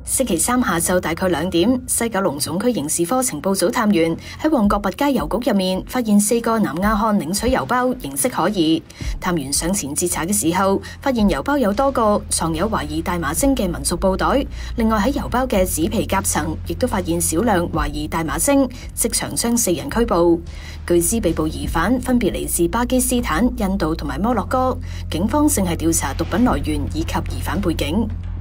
星期三下晝大概2點，西九龍總區刑事科情報組探員喺旺角拔街郵局入面發現4個南亞漢領取郵包，形跡可疑。探員上前截查嘅時候，發現郵包有多個藏有懷疑大麻精嘅民族布袋。另外喺郵包嘅紙皮夾層，亦都發現少量懷疑大麻精，即場將4人拘捕。據知被捕疑犯分別嚟自巴基斯坦、印度同埋摩洛哥，警方正係調查毒品來源以及疑犯背景。